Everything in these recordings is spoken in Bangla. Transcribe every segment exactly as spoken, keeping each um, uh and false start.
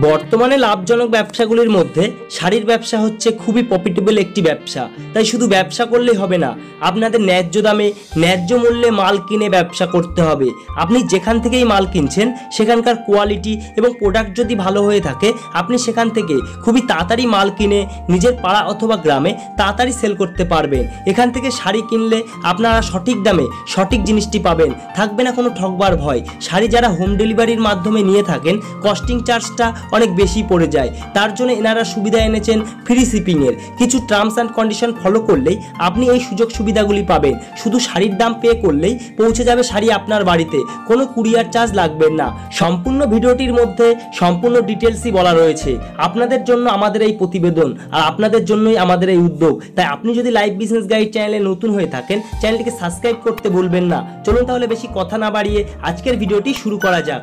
বর্তমানে লাভজনক ব্যবসাগুলির মধ্যে শাড়ির ব্যবসা হচ্ছে খুবই প্রফিটেবল একটি ব্যবসা। তাই শুধু ব্যবসা করলেই হবে না, আপনাদের ন্যায্য দামে ন্যায্য মূল্যে মাল কিনে ব্যবসা করতে হবে। আপনি যেখান থেকেই মাল কিনছেন সেখানকার কোয়ালিটি এবং প্রোডাক্ট যদি ভালো হয়ে থাকে, আপনি সেখান থেকে খুবই তাড়াতাড়ি মাল কিনে নিজের পাড়া অথবা গ্রামে তাড়াতাড়ি সেল করতে পারবেন। এখান থেকে শাড়ি কিনলে আপনারা সঠিক দামে সঠিক জিনিসটি পাবেন, থাকবে না কোনো ঠকবার ভয়। শাড়ি যারা হোম ডেলিভারির মাধ্যমে নিয়ে থাকেন, কস্টিং চার্জটা অনেক বেশি পড়ে যায়, তার জন্য এনারা সুবিধা এনেছেন ফ্রি শিপিংয়ের। কিছু টার্মস অ্যান্ড কন্ডিশন ফলো করলেই আপনি এই সুযোগ সুবিধাগুলি পাবেন। শুধু শাড়ির দাম পে করলেই পৌঁছে যাবে শাড়ি আপনার বাড়িতে, কোনো কুরিয়ার চার্জ লাগবে না। সম্পূর্ণ ভিডিওটির মধ্যে সম্পূর্ণ ডিটেলসই বলা রয়েছে। আপনাদের জন্য আমাদের এই প্রতিবেদন, আর আপনাদের জন্যই আমাদের এই উদ্যোগ। তাই আপনি যদি লাইভ বিজনেস গাইড চ্যানেলে নতুন হয়ে থাকেন, চ্যানেলটিকে সাবস্ক্রাইব করতে ভুলবেন না। চলুন তাহলে বেশি কথা না বাড়িয়ে আজকের ভিডিওটি শুরু করা যাক।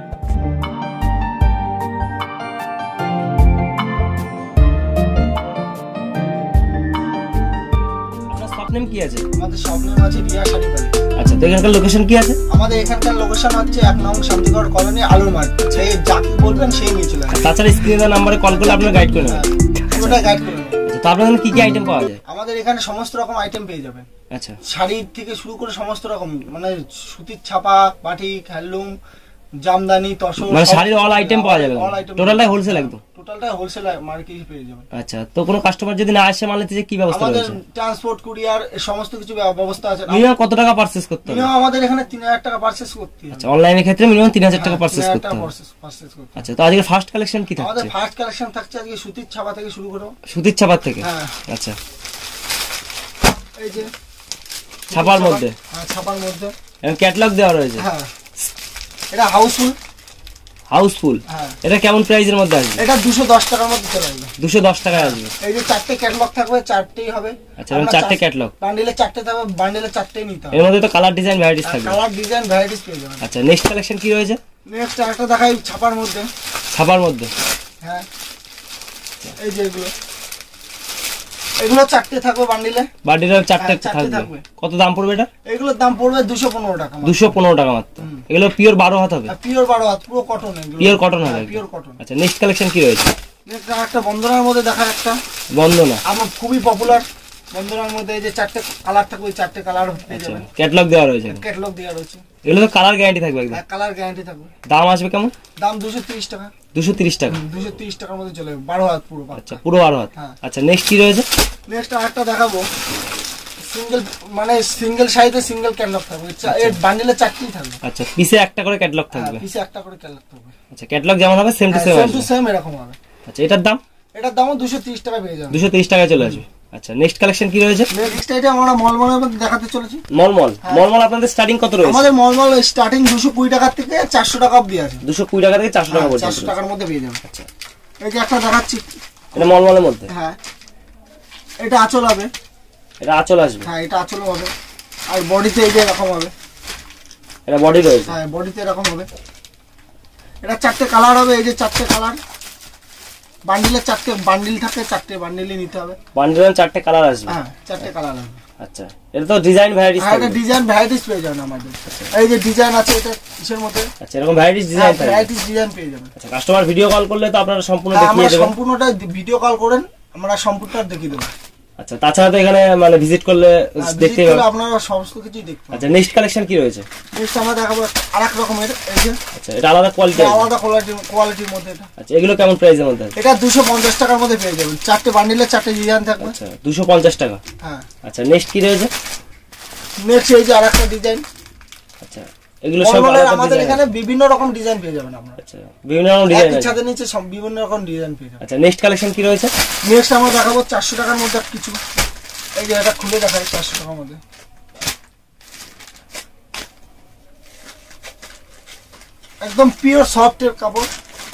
নাম কি আছে? আমাদের শপ নেম আছে রিয়া শাড়ি বাড়ি। আচ্ছা, তো এখানকার লোকেশন কি আছে? আমাদের এখানকার লোকেশন হচ্ছে এক নং শান্তিগড় কলোনি আলুর মার্কেট। সেই যাকে বলবেন সেই নিয়ে চলে আসবে। তাছাড়া স্ক্রিনে নাম্বারে কল করলে আপনারা গাইড করে নেবেন। পুরোটা গাইড করে নেবেন। তো আপনাদের কি কি আইটেম পাওয়া যায়? আমাদের এখানে সমস্ত রকম আইটেম পেয়ে যাবেন। আচ্ছা, শাড়ি থেকে শুরু করে সমস্ত রকম, মানে সুতির ছাপা, বাটিক, হ্যান্ডলুম, জামদানি, তসর, মানে শাড়ির অল আইটেম পাওয়া যাবে। টোটালটাই হোলসেল একদম। টোটালটাই হোলসেল মার্কেটে পেয়ে যাবেন। আচ্ছা, তো কোনো কাস্টমার যদি না আসে মাল নিতে কি ব্যবস্থা আছে? আমাদের ট্রান্সপোর্ট, কুরিয়ার সমস্ত কিছু ব্যবস্থা আছে। মিনিমাম কত টাকা পারচেজ করতে হবে? মিনিমাম আমাদের এখানে তিন হাজার টাকা পারচেজ করতে হবে। আচ্ছা, অনলাইনের ক্ষেত্রে মিনিমাম তিন হাজার টাকা পারচেজ করতে হবে। আচ্ছা, তো আজকে ফার্স্ট কালেকশন কি থাকছে? আমাদের ফার্স্ট কালেকশন থাকছে আজকে সুতির ছাপা থেকে শুরু করব। সুতির ছাপা থেকে? হ্যাঁ। আচ্ছা, এই যে ছাপার মধ্যে? হ্যাঁ, ছাপার মধ্যে এর ক্যাটালগ দেওয়া রয়েছে। হ্যাঁ, এটা হাউসফুল। হাউসফুল? হ্যাঁ। এটা কেমন প্রাইসের মধ্যে আসবে? এটা দুশো দশ টাকার মধ্যে চলে আসবে। দুশো দশ টাকায় আসবে। এই যে চারটে ক্যাটালগ থাকবে, চারটেই হবে। আচ্ছা, এর চারটে ক্যাটালগ বান্ডেলে চারটে থাকবে, বান্ডেলে চারটেই নিতে হবে। এর মধ্যে তো কালার ডিজাইন ভ্যারাইটিস থাকবে। কালার ডিজাইন ভ্যারাইটিস পেয়ে যাবেন। আচ্ছা, নেক্সট কালেকশন কি রয়েছে? নেক্সট আরেকটা দেখাই ছাপার মধ্যে। ছাপার মধ্যে? হ্যাঁ, এই যে এগুলো এগুলো চারটে থাকবে বান্ডিলে। বান্ডিলে চারটে থাকবে। কত দাম পড়বে এটা? এগুলোর দাম পড়বে দুশো পনেরো টাকা। দুশো পনেরো টাকা মাত্র। এগুলো পিওর বারো হাত হবে? পিওর বারো হাত, পুরো কটন। এগুলো পিওর কটন হবে? Pure cotton. আচ্ছা, নেক্সট কালেকশন কি রয়েছে? নেক্সট একটা বন্দনার মধ্যে দেখা, একটা বন্দনা আমার খুবই পপুলার। বন্দনার মধ্যে এই যে চারটে কালার থাকবে, ওই চারটে কালার পেয়ে যাবেন। ক্যাটালগ দেওয়া রয়েছে? ক্যাটালগ দেওয়া রয়েছে। এগুলো তো কালার গ্যারান্টি থাকবে একদম? কালার গ্যারান্টি থাকবে। দাম আসবে কেমন? দাম দুশো তিরিশ টাকা। দুশো তিরিশ টাকা? দুশো তিরিশ টাকার মধ্যে চলে যাবে, বারো হাত পুরো। আচ্ছা, পুরো বারো হাত। আচ্ছা, নেক্সট কি রয়েছে? নেক্সট আরেকটা দেখাবো, সিঙ্গেল, মানে সিঙ্গেল সাইজে সিঙ্গেল ক্যাটালগ থাকবে। এর বান্ডেলে চারটেই থাকবে। আচ্ছা, পিসে একটা করে ক্যাটালগ থাকবে? পিসে একটা করে ক্যাটালগ থাকবে। আচ্ছা, ক্যাটালগ যেমন হবে same to same? Same to same এরকম হবে। আচ্ছা, এটার দাম? এটার দামও দুশো তিরিশ টাকা পেয়ে যাবে। দুশো তিরিশ টাকায় চলে আসবে। আচ্ছা, নেক্সট কালেকশন কি রয়েছে? নেক্সট আইটেম আমরা মলমলের মধ্যে দেখাতে চলেছি। মলমল? মলমল আপনাদের স্টার্টিং কত রয়েছে? আমাদের মলমল স্টার্টিং দুশো কুড়ি টাকা থেকে চারশো টাকা অবধি আছে। দুশো কুড়ি টাকা থেকে চারশো টাকা পর্যন্ত? চারশো টাকার মধ্যে পেয়ে যাবে। আচ্ছা, এই যে একটা দেখাচ্ছি, এটা মলমলের মধ্যে? হ্যাঁ, এটা আঁচল হবে। এটা আঁচল আসবে? হ্যাঁ, এটা আঁচল হবে। আর বডিতে এই যে এরকম হবে। এটা বডি রয়েছে? হ্যাঁ, বডিতে এরকম হবে। এটা চারটে কালার হবে, এই যে চারটে কালার। বান্ডিলে চারটে বান্ডিল থাকে, চারটে বান্ডিলই নিতে হবে। বান্ডিলে চারটে কালার আসবে? হ্যাঁ, চারটে কালার আসবে। আচ্ছা, এটা তো ডিজাইন ভ্যারাইটিস? হ্যাঁ, এটা ডিজাইন ভ্যারাইটিস পেয়ে যাবেন আমাদের। এই যে ডিজাইন আছে এটা কিসের মধ্যে। আচ্ছা, এরকম ভ্যারাইটিস ডিজাইন থাকে? ভ্যারাইটিস ডিজাইন পেয়ে যাবেন। আচ্ছা, কাস্টমার ভিডিও কল করলে তো আপনারা সম্পূর্ণ দেখিয়ে দেবেন? আমরা সম্পূর্ণটা ভিডিও কল করেন, আমরা সম্পূর্ণটা দেখিয়ে দেব। আচ্ছা, তাছাড়া তো এখানে মানে ভিজিট করলে দেখতে পাবেন? আপনারা সমস্ত কিছুই দেখতে পাবেন। আচ্ছা, নেক্সট কালেকশন কি রয়েছে? নেক্সট আমরা দেখাবো আরেক রকমের, এই যে। আচ্ছা, এটা আলাদা কোয়ালিটি? আলাদা কোয়ালিটি, কোয়ালিটির মধ্যে এটা। আচ্ছা, এগুলো কেমন প্রাইসের মধ্যে? এটা দুশো পঞ্চাশ টাকার মধ্যে পেয়ে যাবেন। চারটে বান্ডিলে চারটে ডিজাইন থাকবে। আচ্ছা, দুশো পঞ্চাশ টাকা? হ্যাঁ। আচ্ছা, নেক্সট কি রয়েছে? নেক্সট এই যে আরেকটা ডিজাইন। আচ্ছা, এগুলো সব আমাদের এখানে বিভিন্ন রকম ডিজাইন পেয়ে যাবেন আপনারা। আচ্ছা, বিভিন্ন রকম ডিজাইন আছে? ছাদের নিচে সব বিভিন্ন রকম ডিজাইন পেয়ে যাবেন। আচ্ছা, নেক্সট কালেকশন কি রয়েছে? নেক্সট আমরা দেখাবো চারশো টাকার মধ্যে কিছু। এই যে এটা খুলে দেখাই, চারশো টাকার মধ্যে। একদম পিওর সফট এর কাপড়।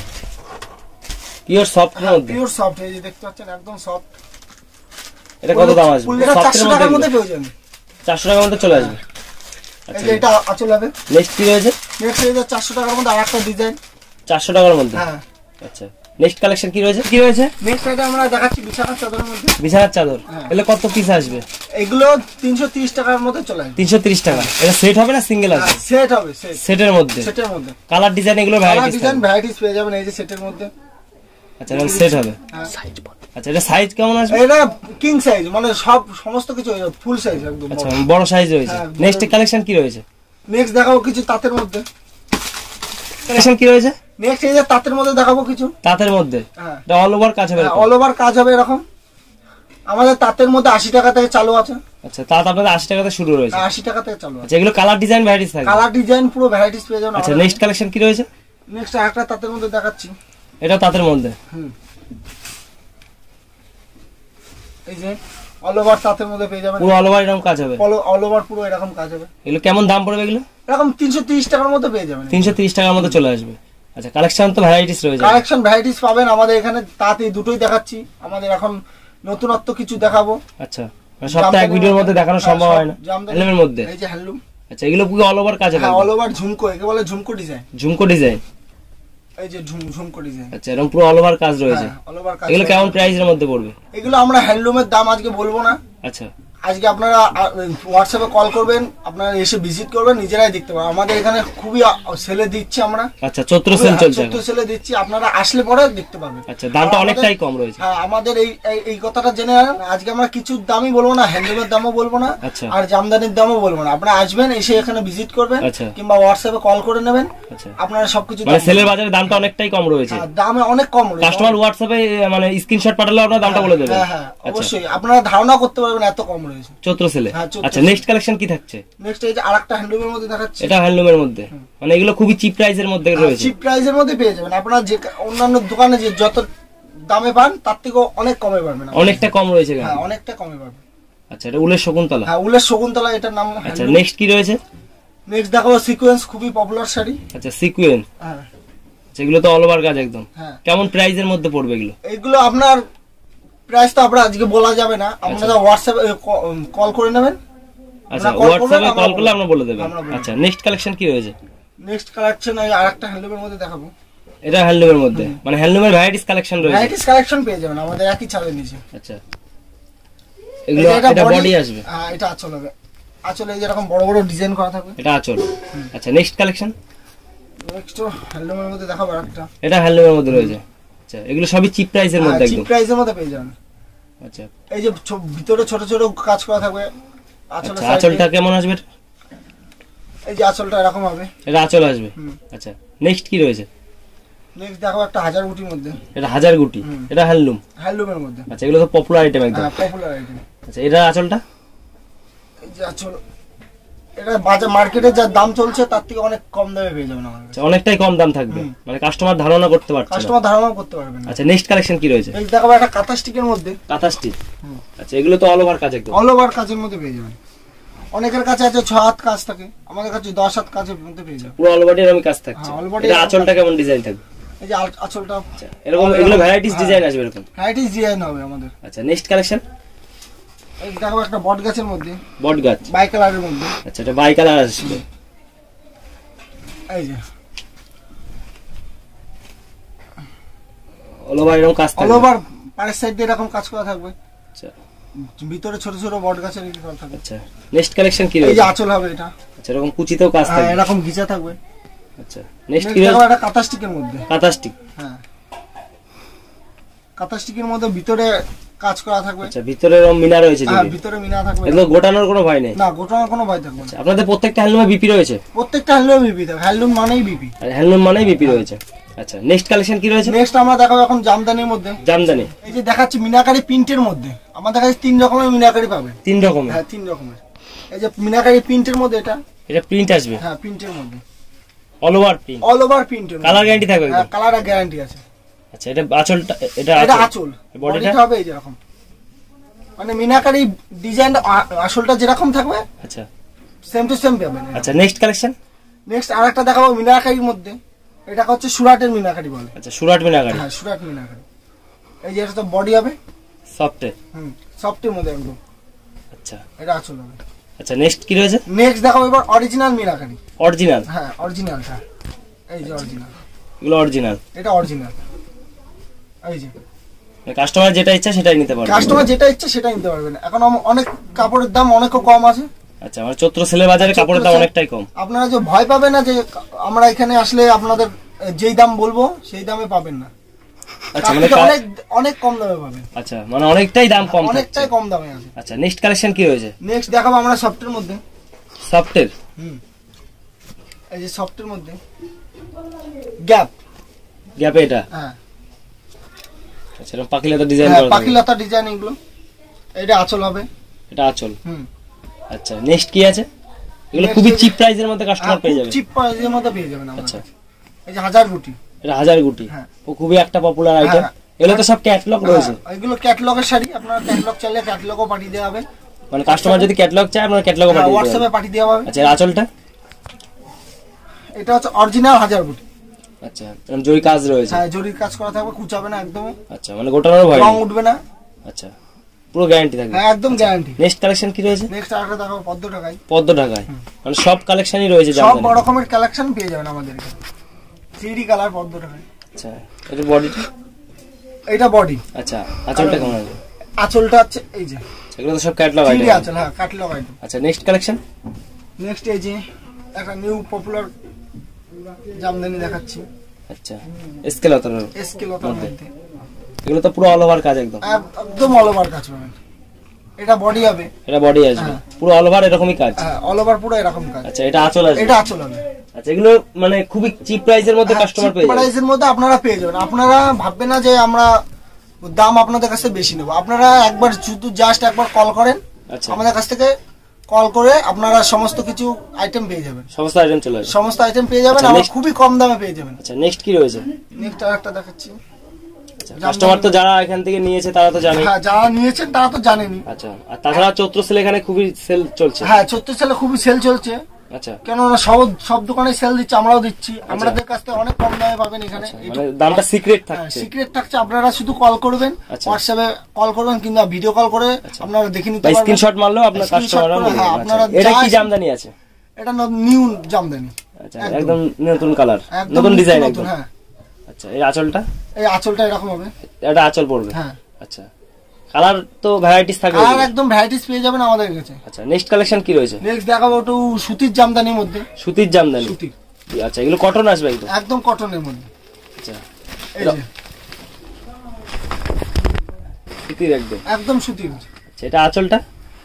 পিওর সফট এর মধ্যে? পিওর সফট, এই যে দেখতে পাচ্ছেন একদম সফট। এটা কত দাম আসবে? এটা চারশো টাকার মধ্যে পেয়ে যাবেন। চারশো টাকার মধ্যে চলে আসবে? এই যে এটা আঁচল হবে। নেক্সট কি রয়েছে? নেক্সট এই যে চারশো টাকার মধ্যে আরেকটা ডিজাইন। চারশো টাকার মধ্যে? হ্যাঁ। আচ্ছা, নেক্সট কালেকশন কি রয়েছে? কি রয়েছে নেক্সট এটা আমরা দেখাচ্ছি বিছানার চাদরের মধ্যে। বিছানার চাদর? এগুলো কত পিস আসবে? এগুলো তিনশো তিরিশ টাকার মধ্যে চলে আসবে। তিনশো তিরিশ টাকা? এটা সেট হবে না সিঙ্গেল আসবে? সেট হবে। সেট, সেটের মধ্যে? সেটের মধ্যে। কালার ডিজাইন এগুলো ভ্যারাইটিস? ডিজাইন ভ্যারাইটিস পেয়ে যাবেন এই যে সেটের মধ্যে। আচ্ছা এটা সেট হবে। আচ্ছা এটা সাইজ কেমন আসবে? এটা কিং সাইজ, মানে সব সমস্ত কিছু ফুল সাইজ একদম। আচ্ছা বড় সাইজ রয়েছে। নেক্সট কালেকশন কি রয়েছে? নেক্সট দেখাবো কিছু তাঁতের মধ্যে। কালেকশন কি রয়েছে? নেক্সট এই যে তাঁতের মধ্যে দেখাবো কিছু। তাঁতের মধ্যে হ্যাঁ, এটা অল ওভার কাজ হবে। অল ওভার কাজ হবে এরকম। আমাদের তাঁতের মধ্যে আশি টাকা থেকে চালু আছে। আচ্ছা তাঁত আপনাদের আশি টাকা থেকে শুরু রয়েছে? আশি টাকা থেকে চালু আছে। আচ্ছা এগুলো কালার ডিজাইন ভ্যারাইটিস থাকবে? কালার ডিজাইন পুরো ভ্যারাইটিস পেয়ে যাবেন। আচ্ছা নেক্সট কালেকশন কি রয়েছে? নেক্সট আরেকটা তাঁতের মধ্যে দেখাচ্ছি। এটা তাঁতের মধ্যে। হুম, এই যে অল ওভার তাঁতের মধ্যে পেয়ে যাবেন। পুরো অল ওভার এরকম কাজ হবে? অল ওভার পুরো এরকম কাজ হবে। এগুলো কেমন দাম পড়বে এগুলো? এরকম তিনশো তিরিশ টাকার মধ্যে পেয়ে যাবেন। তিনশো তিরিশ টাকার মধ্যে চলে আসবে। আচ্ছা কালেকশন তো ভ্যারাইটিস রয়েছে? কালেকশন ভ্যারাইটিস পাবেন আমাদের এখানে। তাঁত এই দুটোই দেখাচ্ছি। আমাদের এখন নতুনত্ব কিছু দেখাবো। আচ্ছা সবটা এক ভিডিওর মধ্যে দেখানো সম্ভব হয় না। হ্যান্ডলুমের মধ্যে? এই যে হ্যান্ডলুম। আচ্ছা এগুলো পুরো অল ওভার কাজ হবে? হ্যাঁ অল ওভার ঝুমকো, একে বলে ঝুমকো ডিজাইন। ঝুমকো ডিজাইন। এই যে ঝুম ঝুমকো ডিজাইন। আচ্ছা এরকম পুরো অল ওভার কাজ রয়েছে। অল ওভার কাজ। এগুলো কেমন প্রাইসের মধ্যে পড়বে? এগুলো আমরা হ্যান্ডলুমের দাম আজকে বলবো না। আচ্ছা আজকে আপনারা হোয়াটসঅ্যাপে কল করবেন, আপনারা এসে ভিজিট করবেন, নিজেরাই দেখতে পাবেন। আমাদের এখানে খুবই সেলে দিচ্ছি আমরা। আচ্ছা চৈত্র সেল চলছে? চৈত্র সেলে দিচ্ছি, আপনারা আসলে পরে দেখতে পাবেন। আচ্ছা দামটা অনেকটাই কম রয়েছে। হ্যাঁ আমাদের এই এই কথাটা জেনে নেন। আজকে আমরা কিছু দামই বলবো না, হ্যান্ডলুমের দামও বলবো না, আর জামদানির দামও বলবো না। আপনারা আসবেন, এসে এখানে ভিজিট করবেন কিংবা হোয়াটসঅ্যাপে কল করে নেবেন। আপনারা সবকিছু মানে সেলের বাজারে দামটা অনেকটাই কম রয়েছে? দামে অনেক কম রয়েছে। কাস্টমার হোয়াটসঅ্যাপে মানে স্ক্রিনশট পাঠালে আপনারা দামটা বলে দেবেন? হ্যাঁ হ্যাঁ অবশ্যই, আপনারা ধারণা করতে পারবেন এত কম রয়েছে চৈত্র সেলে। আচ্ছা নেক্সট কালেকশন কি থাকছে? নেক্সট এই যে আরেকটা হ্যান্ডলুমের মধ্যে দেখাচ্ছি। এটা হ্যান্ডলুমের মধ্যে, মানে এগুলো খুবই চিপ প্রাইসের মধ্যে রয়েছে? চিপ প্রাইসের মধ্যে পেয়ে যাবেন। আপনারা যে অন্যান্য দোকানে যে যত দামে পান তার থেকে অনেক কমে পাবেন। অনেকটা কম রয়েছে? হ্যাঁ অনেকটা কমে পাবেন। আচ্ছা এটা উলের শকুন্তলা? হ্যাঁ উলের শকুন্তলা এটার নাম। আচ্ছা নেক্সট কি রয়েছে? নেক্সট দেখাবো সিকোয়েন্স, খুবই পপুলার শাড়ি। আচ্ছা সিকোয়েন্স। হ্যাঁ যেগুলো তো অল ওভার কাজ একদম। হ্যাঁ কেমন প্রাইসের মধ্যে পড়বে এগুলো? এগুলো আপনার প্রাইস তো আপনারা আজকে বলা যাবে না, আপনারা হোয়াটসঅ্যাপে কল করে নেবেন। আচ্ছা হোয়াটসঅ্যাপে কল করলে আমরা বলে দেব। আচ্ছা নেক্সট কালেকশন কি রয়েছে? নেক্সট কালেকশন এই আরেকটা হ্যান্ডলুমের মধ্যে দেখাবো। এটা হ্যান্ডলুমের মধ্যে, মানে হ্যান্ডলুমের ভ্যারাইটিস কালেকশন রয়েছে? ভ্যারাইটিস কালেকশন পেয়ে যাবেন আমাদের একই ছাদের নিচে। আচ্ছা এগুলো এটা বডি আসবে? হ্যাঁ এটা আঁচল হবে। আঁচলে এই যে এরকম বড় বড় ডিজাইন করা থাকবে। এটা আঁচল। আচ্ছা নেক্সট কালেকশন? নেক্সট হ্যান্ডলুমের মধ্যে দেখাবো আরেকটা। এটা হ্যান্ডলুমের মধ্যে রয়েছে। আচ্ছা এগুলো সবই চিপ প্রাইসের মধ্যে একদম? চিপ প্রাইসের মধ্যে পেয়ে যাবেন। আচ্ছা এই যে ভিতরে ছোট ছোট কাজ করা থাকবে। আচ্ছা আঁচলটা কেমন আসবে? এই যে আঁচলটা এরকম হবে। এটা আঁচল আসবে। আচ্ছা নেক্সট কি রয়েছে? নেক্সট দেখো একটা হাজার গুটির মধ্যে। এটা হাজার গুটি? এটা হ্যান্ডলুম? হ্যান্ডলুমের মধ্যে। আচ্ছা এগুলো তো পপুলার আইটেম একদম? হ্যাঁ পপুলার আইটেম। আচ্ছা এটা আঁচলটা? এই যে আঁচল এটা বাজার মার্কেটে যা দাম চলছে তার থেকে অনেক কম দামে পেয়ে যাবেন আমাদের। আচ্ছা অনেকটাই কম দাম থাকবে, মানে কাস্টমার ধারণা করতে পারছে না? কাস্টমার ধারণা করতে পারবে না। আচ্ছা নেক্সট কালেকশন কি রয়েছে? এই দেখো একটা কাঁথা স্টিকের মধ্যে। কাঁথা স্টিক? আচ্ছা এগুলো তো অল ওভার কাজ একদম? অল ওভার কাজের মধ্যে পেয়ে যাবেন। অনেকের কাছে আছে ছয় হাত কাজ থাকে, আমাদের কাছে দশ হাত কাজের মধ্যে পেয়ে যাবেন। পুরো অল বডি এরকম কাজ থাকছে? এটা আঁচলটা কেমন ডিজাইন থাকবে? এই যে আঁচলটা এরকম, এগুলো ভ্যারাইটিস ডিজাইন আসবে এরকম? ভ্যারাইটিস ডিজাইন হবে আমাদের। আচ্ছা নেক্সট কালেকশন? এই দেখো একটা বট গাছের মধ্যে। বট গাছ? বাই কালারের মধ্যে। আচ্ছা এটা বাই কালার আসবে। এই যে অল ওভার এরকম কাজ থাকবে? অল ওভার পায়ের সাইড দিয়ে এরকম কাজ করা থাকবে। আচ্ছা ভিতরে ছোট ছোট বট গাছের এই করা থাকবে। আচ্ছা নেক্সট কালেকশন কি রয়েছে? এই যে আঁচল হবে এটা। আচ্ছা এরকম কুচিতেও কাজ থাকবে? এরকম গিচা থাকবে। আচ্ছা নেক্সট কি রয়েছে? এটা কাঁথা স্টিকের মধ্যে। কাঁথা স্টিক? হ্যাঁ কাঁথা স্টিকের মধ্যে ভিতরে কাজ করা থাকবে। আচ্ছা ভিতরে এরকম মিনা রয়েছে? হ্যাঁ ভিতরে মিনা থাকবে। এগুলো গোটানোর কোনো ভয় নেই? না গোটানোর কোনো ভয় থাকবে না। আপনাদের প্রত্যেকটা হ্যান্ডলুমে বিপি রয়েছে? প্রত্যেকটা হ্যান্ডলুমে বিপি থাকবে। হ্যান্ডলুম মানেই বিপি। হ্যান্ডলুম মানেই বিপি রয়েছে। আচ্ছা নেক্সট কালেকশন কি রয়েছে? নেক্সট আমরা দেখাবো এখন জামদানির মধ্যে। জামদানি? এই যে দেখাচ্ছি মিনাকারি প্রিন্টের মধ্যে। আমাদের কাছে তিন রকমের মিনাকারি পাবে। তিন রকমের? হ্যাঁ তিন রকমের। এই যে মিনাকারি প্রিন্টের মধ্যে এটা। এটা প্রিন্ট আসবে? হ্যাঁ প্রিন্টের মধ্যে। All over print? All over প্রিন্টের। কালার গ্যারান্টি থাকবে? হ্যাঁ কালার গ্যারান্টি আছে। আচ্ছা এটা আঁচলটা? এটা এটা আঁচল। বডিটা হবে এই যে এরকম, মানে মিনাকারি ডিজাইন আসলটা যেরকম থাকবে আচ্ছা সেম টু সেম পাবেন। আচ্ছা নেক্সট কালেকশন? নেক্সট আরেকটা দেখাবো মিনাকারির মধ্যে। এটা হচ্ছে সুরাটের মিনাকারি বলে। আচ্ছা সুরাট মিনাকারি? হ্যাঁ সুরাট মিনাকারি। এই যে এটা তো বডি হবে সফটে? হুম সফটের মধ্যে একদম। আচ্ছা এটা আঁচল হবে। আচ্ছা নেক্সট কি রয়েছে? নেক্সট দেখাবো এবার অরিজিনাল মিনাকারি। অরিজিনাল? হ্যাঁ অরিজিনালটা এই যে অরিজিনাল। এগুলো অরিজিনাল? এটা অরিজিনাল। এই যে কাস্টমার যেটা ইচ্ছা সেটাই নিতে পারবে? কাস্টমার যেটা ইচ্ছা সেটাই নিতে পারবেন। এখন অনেক কাপড়ের দাম অনেক কম আছে। আচ্ছা মানে চৈত্র সেলের বাজারে কাপড়ের দাম অনেকটাই কম। আপনারা যে ভয় পাবেন না যে আমরা এখানে আসলে আপনাদের যেই দাম বলবো সেই দামে পাবেন না। আচ্ছা মানে অনেক অনেক কম দামে পাবেন। আচ্ছা মানে অনেকটাই দাম কম, অনেকটাই কম দামে আছে। আচ্ছা নেক্সট কালেকশন কি রয়েছে? নেক্সট দেখাবো আমরা সফটের মধ্যে। সফটের, হুম এই যে সফটের মধ্যে গ্যাপ, গ্যাপে এটা, হ্যাঁ আচ্ছা এরকম পাখিলতা ডিজাইন করা, পাখিলতা ডিজাইন এগুলো। এটা আঁচল হবে, এটা আঁচল। হুম আচ্ছা নেক্সট কি আছে? এগুলো খুবই চিপ প্রাইসের মধ্যে কাস্টমার পেয়ে যাবে, চিপ প্রাইসের মধ্যে পেয়ে যাবেন। আচ্ছা এই যে হাজার গুটি, এটা হাজার গুটি, ও খুবই একটা পপুলার আইটেম। এগুলো তো সব ক্যাটালগ রয়েছে, এগুলো ক্যাটালগের শাড়ি। আপনারা ক্যাটালগ চাইলে ক্যাটালগও পাঠিয়ে দেওয়া হবে, মানে কাস্টমার যদি ক্যাটালগ চায় আপনারা ক্যাটালগও পাঠিয়ে দেবেন, হোয়াটসঅ্যাপে পাঠিয়ে দেওয়া হবে। আচ্ছা আঁচলটা, এটা হচ্ছে অরিজিনাল হাজার গুটি। আচ্ছা এরকম জরি কাজ রয়েছে, হ্যাঁ জরির কাজ করা থাকবে, কুচাবে না একদম। আচ্ছা মানে গোটানোর ভয় রং উঠবে না, আচ্ছা পুরো গ্যারান্টি থাকবে, হ্যাঁ একদম গ্যারান্টি। নেক্সট কালেকশন কি রয়েছে? নেক্সট আরেকটা দেখাবো পদ্ম ঢাকায়। পদ্ম ঢাকায় মানে সব কালেকশনই রয়েছে, সব বড় রকমের কালেকশন পেয়ে যাবেন আমাদের এখানে। থ্রি ডি কালার পদ্ম ঢাকায়। আচ্ছা এটা বডিটা, এটা বডি। আচ্ছা আঁচলটা কেমন আছে? আঁচলটা হচ্ছে এই যে, এগুলো তো সব ক্যাটালগ থ্রি ডি আইটেম, আঁচল, হ্যাঁ ক্যাটালগ আইটেম। আচ্ছা নেক্সট কালেকশন, নেক্সট এই যে একটা নিউ পপুলার জামদানি দেখাচ্ছি। আচ্ছা স্কেল অতর, স্কেল অতর মধ্যে এগুলো তো পুরো অল ওভার কাজ, একদম একদম অল ওভার কাজ পাবেন। এটা বডি হবে, এটা বডি আসবে পুরো অল ওভার এরকমই কাজ, হ্যাঁ অল ওভার পুরো এরকম কাজ। আচ্ছা এটা আঁচল আসবে, এটা আঁচল হবে। আচ্ছা এগুলো মানে খুবই চিপ প্রাইসের মধ্যে কাস্টমার পেয়ে যাবে, প্রাইসের মধ্যে আপনারা পেয়ে যাবেন। আপনারা ভাববেন না যে আমরা দাম আপনাদের কাছে বেশি নেব। আপনারা একবার শুধু জাস্ট একবার কল করেন, আচ্ছা আমাদের কাছ থেকে কল করে আপনারা সমস্ত কিছু আইটেম পেয়ে যাবেন, সমস্ত আইটেম চলে আসবে, সমস্ত আইটেম পেয়ে যাবেন, আর খুবই কম দামে পেয়ে যাবেন। আচ্ছা নেক্সট কি রয়েছে? নেক্সট আরেকটা দেখাচ্ছি। কাস্টমার তো যারা এখান থেকে নিয়েছে তারা তো জানে, হ্যাঁ যারা নিয়েছেন তারা তো জানেনই। আচ্ছা আর তাছাড়া চৈত্র সেল এখানে খুবই সেল চলছে, হ্যাঁ চৈত্র সেলে খুবই সেল চলছে। আচ্ছা কেন না সব সব দোকানে সেল দিচ্ছে, আমরাও দিচ্ছি। আমাদের কাছ থেকে অনেক কম দামে পাবেন এখানে, মানে দামটা সিক্রেট থাকছে, সিক্রেট থাকছে। আপনারা শুধু কল করবেন, হোয়াটসঅ্যাপে কল করবেন কিংবা ভিডিও কল করে আপনারা দেখে নিতে পারবেন, স্ক্রিনশট মারলেও আপনার কাস্টমাররা বলবে। আপনারা এটা কি জামদানি আছে? এটা নিউ জামদানি, আচ্ছা একদম নতুন কালার, নতুন ডিজাইন একদম, হ্যাঁ। আচ্ছা এই আঁচলটা, এই আঁচলটা এরকম হবে, এটা আঁচল পড়বে, হ্যাঁ। আচ্ছা কালার তো ভ্যারাইটিস থাকবে, আর একদম ভ্যারাইটিস পেয়ে যাবেন আমাদের কাছে। আচ্ছা নেক্সট কালেকশন কি রয়েছে? নেক্সট দেখাবো একটু সুতির জামদানির মধ্যে। সুতির জামদানি, সুতির, আচ্ছা এগুলো কটন আসবে একদম, একদম কটনের মধ্যে। আচ্ছা এই যে সুতির একদম, একদম সুতির। আচ্ছা এটা আঁচলটা,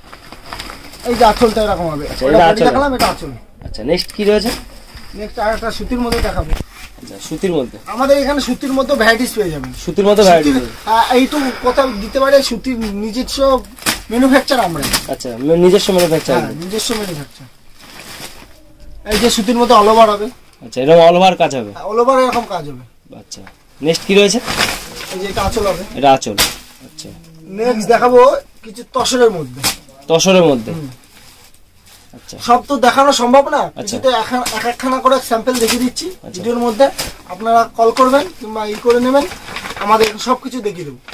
এই যে আঁচলটা এরকম হবে, আচ্ছা এটা আঁচল দেখালাম, এটা আঁচল। আচ্ছা নেক্সট কি রয়েছে? নেক্সট আরেকটা সুতির মধ্যে দেখাবো। আচ্ছা সুতির মধ্যে, আমাদের এখানে সুতির মধ্যে ভ্যারাইটিস পেয়ে যাবেন, সুতির মধ্যে ভ্যারাইটি, এইটুকু কথা দিতে পারে সুতির নিজস্ব ম্যানুফ্যাকচার আমরা, আচ্ছা নিজস্ব ম্যানুফ্যাকচার, হ্যাঁ নিজস্ব ম্যানুফ্যাকচার। এই যে সুতির মধ্যে অল ওভার হবে, আচ্ছা এরকম অল ওভার কাজ হবে, অল ওভার এরকম কাজ হবে। আচ্ছা নেক্সট কি রয়েছে? এই যে এটা আঁচল হবে, এটা আঁচল, আচ্ছা নেক্সট দেখাবো কিছু তসরের মধ্যে, তসরের মধ্যে, আচ্ছা সব তো দেখানো সম্ভব না, কিছু তো এক একখানা করে স্যাম্পল দেখিয়ে দিচ্ছি ভিডিওর মধ্যে। আপনারা কল করবেন কিংবা ই করে নেবেন, আমাদের সবকিছু দেখিয়ে দেবো।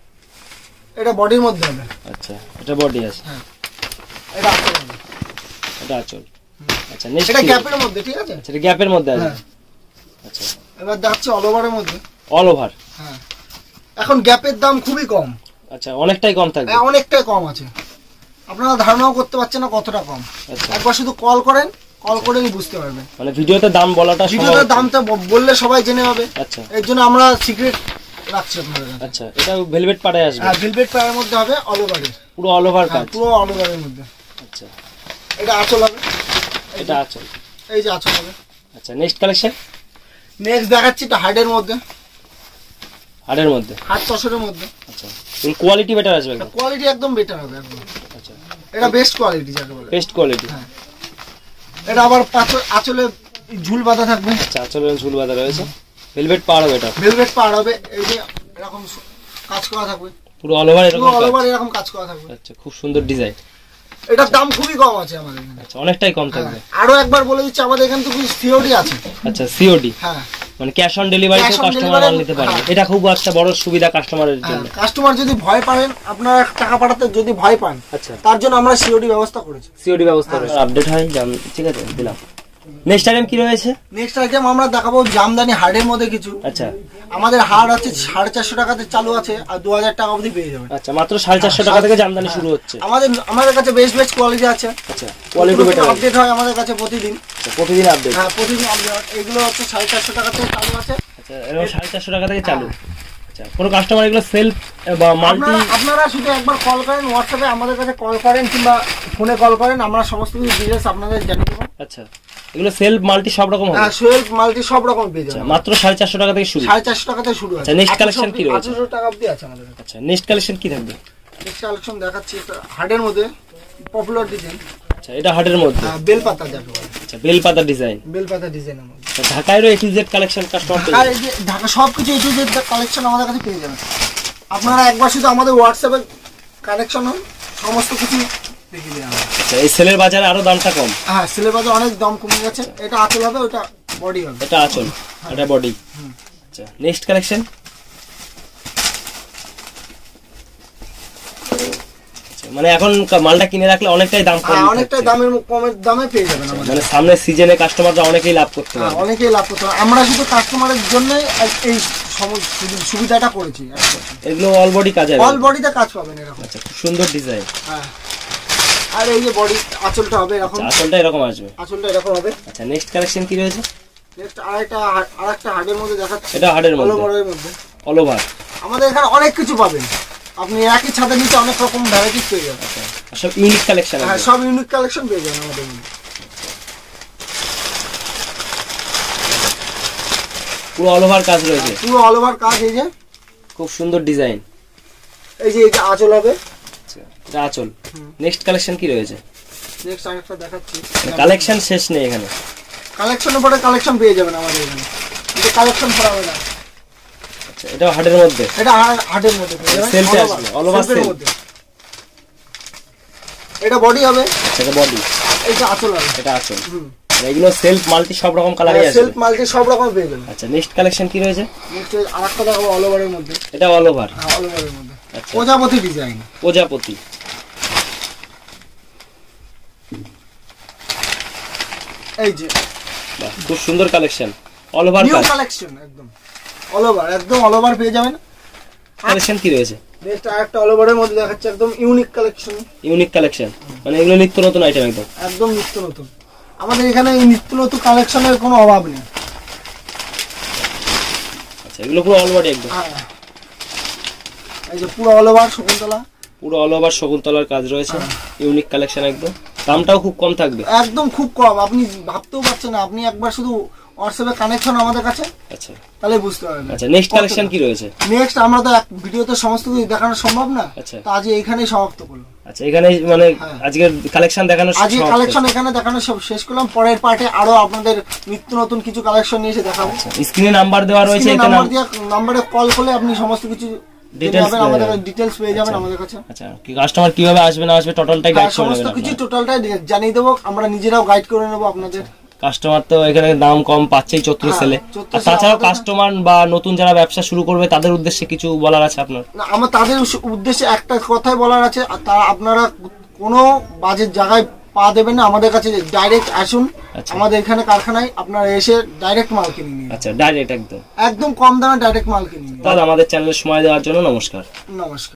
এটা বডির মধ্যে হবে, আচ্ছা এটা বডি আছে, হ্যাঁ এটা আঁচল হবে, এটা আঁচল, আচ্ছা নেক্সট এটা গ্যাপের মধ্যে, ঠিক আছে এটা গ্যাপের মধ্যে আছে, আচ্ছা এবার যাচ্ছে অল ওভারের মধ্যে, অল ওভার, হ্যাঁ এখন গ্যাপের দাম খুবই কম, আচ্ছা অনেকটাই কম থাকবে, অনেকটাই কম আছে, আপনারা ধারণাও করতে পারছেন না কতটা কম। আচ্ছা একবার শুধু কল করেন, কল করেই বুঝতে পারবেন, মানে ভিডিওতে দাম বলাটা, ভিডিওতে দামটা বললে সবাই জেনে হবে, আচ্ছা এর জন্য আমরা সিক্রেট রাখছি আপনাদের কাছে। আচ্ছা এটা ভেলভেট পাড়ে আসবে, হ্যাঁ ভেলভেট পাড়ের মধ্যে হবে, অল ওভারের, পুরো অল ওভার কাজ, পুরো অল ওভারের মধ্যে, আচ্ছা এটা আঁচল হবে, এটা আঁচল, এই যে আঁচল হবে। আচ্ছা নেক্সট কালেকশন, নেক্সট দেখাচ্ছি এটা হার্ডের মধ্যে, হাড়ের মধ্যে, হার্ড তসরের মধ্যে, আচ্ছা এর কোয়ালিটি বেটার আসবে একদম, কোয়ালিটি একদম বেটার হবে একদম, আচ্ছা এটা বেস্ট কোয়ালিটি যাকে বলে, বেস্ট কোয়ালিটি, হ্যাঁ এটা আবার পাথর আঁচলে ঝুল বাঁধা থাকবে, আচ্ছা আঁচলের ঝুল বাঁধা রয়েছে, ভেলভেট পাড় হবে, এটা ভেলভেট পাড় হবে, এই যে এরকম কাজ করা থাকবে, পুরো অল ওভার এরকম, অল ওভার এরকম কাজ করা থাকবে, আচ্ছা খুব সুন্দর ডিজাইন, এটার দাম খুবই কম আছে আমাদের এখানে, আচ্ছা অনেকটাই কম থাকবে। আরো একবার বলে দিচ্ছি আমাদের এখানে তো সিওডি আছে, আচ্ছা সিওডি, হ্যাঁ মানে ক্যাশ অন ডেলিভারিতে কাস্টমার মাল নিতে পারবে, এটা খুব একটা বড় সুবিধা কাস্টমারের জন্য। কাস্টমার যদি ভয় পান, আপনারা টাকা পাঠাতে যদি ভয় পান, আচ্ছা তার জন্য আমরা সিওডি ব্যবস্থা করেছি, সিওডি ব্যবস্থা রয়েছে, আপডেট হয়, ঠিক আছে দিলাম। নেক্সট আইটেম কি রয়েছে? নেক্সট আইটেম আমরা দেখাবো জামদানি হার্ডের মধ্যে কিছু, আচ্ছা আমাদের হার্ড আছে সাড়ে চারশো টাকাতে চালু আছে, আর দু হাজার টাকা অবধি পেয়ে যাবেন, আচ্ছা মাত্র সাড়ে চারশো টাকা থেকে জামদানি শুরু হচ্ছে, আমাদের আমাদের কাছে বেস্ট বেস্ট কোয়ালিটি আছে, আচ্ছা কোয়ালিটি বেটার, আপডেট হয় আমাদের কাছে প্রতিদিন, আচ্ছা প্রতিদিন আপডেট, হ্যাঁ প্রতিদিন আপডেট, এগুলো হচ্ছে সাড়ে চারশো টাকা থেকে চালু আছে, আচ্ছা এরকম সাড়ে চারশো টাকা থেকে চালু, আচ্ছা, কোনো কাস্টমার এগুলো সেলফ বা মাল্টি আপনারা শুধু একবার কল করেন, হোয়াটসঅ্যাপে আমাদের কাছে কল করেন কিংবা ফোনে কল করেন, আমরা সমস্ত কিছু ডিটেইলস আপনাদের জানিয়ে দেবো। আচ্ছা, এগুলো সেলফ মাল্টি সব রকম হবে? হ্যাঁ, সেলফ মাল্টি সব রকম পেয়ে যাবেন। মাত্র সাড়ে চারশো টাকা থেকে শুরু? সাড়ে চারশো টাকা থেকে শুরু আছে। আচ্ছা, নেক্সট কালেকশন কি রয়েছে? আঠারোশো টাকা অবধি আছে আমাদের কাছে। আচ্ছা, নেক্সট কালেকশন কি থাকবে? নেক্সট কালেকশন দেখাচ্ছি হার্ডের মধ্যে পপুলার ডিজাইন। আচ্ছা, এটা হার্ডের মধ্যে বেলপাতা যাকে বলে। আচ্ছা, বেলপাতা ডিজাইন। বেলপাতা ডিজাইনের মধ্যে ঢাকায় A to Z collection customer পেয়ে যাবে। ঢাকা সবকিছু এ টু জেড কালেকশন আমাদের কাছে পেয়ে যাবেন। আপনারা একবার শুধু আমাদের হোয়াটসঅ্যাপে কানেকশন হন, সমস্ত কিছু দেখিয়ে দেওয়া হবে। আচ্ছা, এই সেলের বাজারে আরো দামটা কম? হ্যাঁ, সেলের বাজারে অনেক দাম কমে গেছে। এটা আঁচল হবে, ওটা বডি হবে। এটা আঁচল, এটা বডি। আচ্ছা, নেক্সট কালেকশন। মানে এখন মালটা কিনে রাখলে অনেকটাই দাম কম, অনেকটাই দামের কমের দামে পেয়ে যাবেন আমাদের। মানে সামনে সিজনে কাস্টমাররা অনেকেই লাভ করতে পারবে। অনেকেই লাভ করতে পারবে। আমরা শুধু কাস্টমারের জন্য এই সুবিধাটা করেছি। এগুলো অল বডি কাজ হবে? অল বডিতে কাজ পাবেন এরকম। আচ্ছা, খুব সুন্দর ডিজাইন। হ্যাঁ, আর এই যে বডি আঁচলটা হবে এরকম। আঁচলটা এরকম আসবে? আঁচলটা এরকম হবে। আচ্ছা, নেক্সট কালেকশন কি রয়েছে? নেক্সট আরেকটা আরেকটা হার্ডের মধ্যে দেখাচ্ছি। এটা হার্ডের মধ্যে? অল ওভারের মধ্যে। All over. আমাদের এখানে অনেক কিছু পাবেন। আপনি একই ছাদের নিচে অনেক রকম ভ্যারাইটিস পেয়ে যাবেন। সব ইউনিক কালেকশন? হ্যাঁ, সব ইউনিক কালেকশন পেয়ে যাবেন আমাদের মধ্যে। পুরো অল ওভার কাজ রয়েছে? পুরো অল ওভার কাজ। এই যে খুব সুন্দর ডিজাইন। এই যে এটা আঁচল হবে। আচ্ছা, এটা আঁচল। নেক্সট কালেকশন কি রয়েছে? নেক্সট আরেকটা দেখাচ্ছি। কালেকশন শেষ নেই এখানে? কালেকশনের পরে কালেকশন পেয়ে যাবেন আমাদের এখানে। এটা কালেকশন করা হবে না। আচ্ছা, এটা হার্ডের মধ্যে? এটা হার্ডের মধ্যে পেয়ে যাবেন। সেলফে আসবে? All over sale? এটা বডি হবে। আচ্ছা, এটা বডি। এটা আঁচল হবে। এটা আঁচল। এগুলো সেলফ মাল্টি সব রকম কালারই আছে? সেলফ মাল্টি সব রকম পেয়ে যাবেন। আচ্ছা, নেক্সট কালেকশন কি রয়েছে? নেক্সট আরেকটা দেখাবো অল ওভারের মধ্যে। এটা অল ওভার? হ্যাঁ, অল ওভারের মধ্যে। আচ্ছা, প্রজাপতি ডিজাইন। প্রজাপতি। এই যে বাহ, খুব সুন্দর collection. All over new collection, একদম অল ওভার, একদম অল ওভার পেয়ে যাবেন। কালেকশন কি রয়েছে? নেক্সট আরেকটা অল ওভারের মধ্যে দেখাচ্ছি, একদম ইউনিক কালেকশন। ইউনিক কালেকশন মানে এগুলো নিত্য নতুন আইটেম? একদম একদম নিত্য নতুন। আমাদের এখানে এই নিত্য নতুন কালেকশনের কোনো অভাব নেই। আচ্ছা, এগুলো পুরো অল বডি একদম? এই যে পুরো অল ওভার শকুন্তলা। পুরো অল ওভার শকুন্তলার কাজ রয়েছে। ইউনিক কালেকশন একদম। দামটাও খুব কম থাকবে? একদম খুব কম, আপনি ভাবতেও পারছেন না। আপনি একবার শুধু হোয়াটসঅ্যাপে কানেকশন আমাদের কাছে, আচ্ছা তাহলে বুঝতে পারবেন। আচ্ছা, নেক্সট কালেকশন কি রয়েছে? নেক্সট আমরা তো এক ভিডিওতে সমস্ত কিছু দেখানো সম্ভব না। আচ্ছা, তো আজ এইখানেই সমাপ্ত করলাম। আচ্ছা, এখানে মানে আজকে কালেকশন দেখানো আজকে কালেকশন এখানে দেখানো সব শেষ করলাম। পরের পার্টে আরো আপনাদের নিত্য নতুন কিছু কালেকশন নিয়ে এসে দেখাবো। স্ক্রিনে নাম্বার দেওয়া রয়েছে, এই নাম্বার দিয়ে নম্বরে কল করলে আপনি সমস্ত কিছু ডিটেইলস আমাদের ডিটেইলস পেয়ে যাবেন আমাদের কাছে। আচ্ছা, কি কাস্টমার কিভাবে আসবে না আসবে টোটালটাই গাইড করে দেবেন? সমস্ত কিছু টোটালটাই জানিয়ে দেবো, আমরা নিজেরাও গাইড করে নেব আপনাদের। কাস্টমার তো এখানে দাম কম পাচ্ছেই চতুর সেলে। আর তাছাড়াও কাস্টমার বা নতুন যারা ব্যবসা শুরু করবে তাদের উদ্দেশ্যে কিছু বলার আছে আপনার? আমার তাদের উদ্দেশ্যে একটা কথাই বলার আছে, তা আপনারা কোনো বাজেট জায়গায় পা দেবেন না, আমাদের কাছে ডাইরেক্ট আসুন। আমাদের এখানে কারখানায় আপনারা এসে ডাইরেক্ট মাল কিনে নিন। আচ্ছা, ডাইরেক্ট একদম একদম কম দামে ডাইরেক্ট মাল কিনে নিন। তাহলে আমাদের চ্যানেলে সময় দেওয়ার জন্য নমস্কার। নমস্কার।